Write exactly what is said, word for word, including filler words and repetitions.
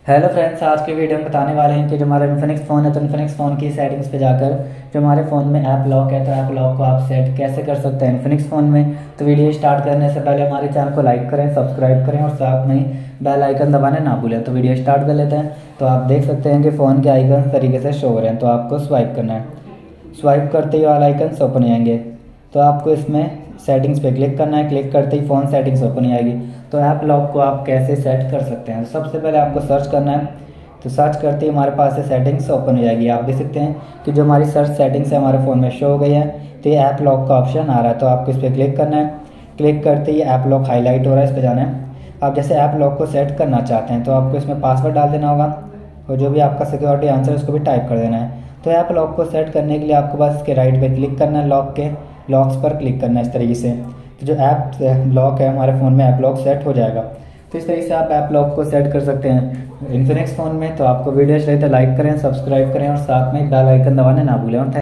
Hello friends, आज के video में बताने वाले हैं कि जो हमारा इन्फिनिक्स फ़ोन है तो इन्फिनिक्स फ़ोन की सेटिंग्स पे जाकर जो हमारे फ़ोन में ऐप लॉक है तो ऐप लॉक को आप सेट कैसे कर सकते हैं इन्फिनिक्स फ़ोन में। तो वीडियो स्टार्ट करने से पहले हमारे चैनल को लाइक करें, सब्सक्राइब करें और साथ में ही बेल आइकन दबाने ना भूलें। तो वीडियो स्टार्ट कर लेते हैं। तो आप देख सकते हैं कि फ़ोन के आइकन तरीके से शो हो रहे हैं, तो आपको स्वाइप करना है। स्वाइप करते ही ऑल आइकन्स ओपन हो जाएंगे, तो आपको इसमें सेटिंग्स पे क्लिक करना है। क्लिक करते ही फ़ोन सेटिंग्स ओपन हो जाएगी। तो ऐप लॉक को आप कैसे सेट कर सकते हैं, तो सबसे पहले आपको सर्च करना है। तो सर्च करते ही हमारे पास से सेटिंग्स ओपन हो जाएगी। आप देख सकते हैं कि जो हमारी सर्च सेटिंग्स है हमारे फ़ोन में शो हो गई है। तो ये ऐप लॉक का ऑप्शन आ रहा है, तो आपको इस पर क्लिक करना है। क्लिक करते ही ऐप लॉक हाईलाइट हो रहा है, इस पर जाना है। आप जैसे ऐप लॉक को सेट करना चाहते हैं तो आपको इसमें पासवर्ड डाल देना होगा और जो भी आपका सिक्योरिटी आंसर है उसको भी टाइप कर देना है। तो ऐप लॉक को सेट करने के लिए आपको बस इसके राइट पे क्लिक करना है, लॉक के लॉक्स पर क्लिक करना है इस तरीके से। तो जो ऐप लॉक है हमारे फ़ोन में ऐप लॉक सेट हो जाएगा। तो इस तरीके से आप ऐप लॉक को सेट कर सकते हैं इन्फिनिक्स फ़ोन में। तो आपको वीडियो चाहिए तो लाइक करें, सब्सक्राइब करें और साथ में बेल आइकन दबाने ना भूलें। और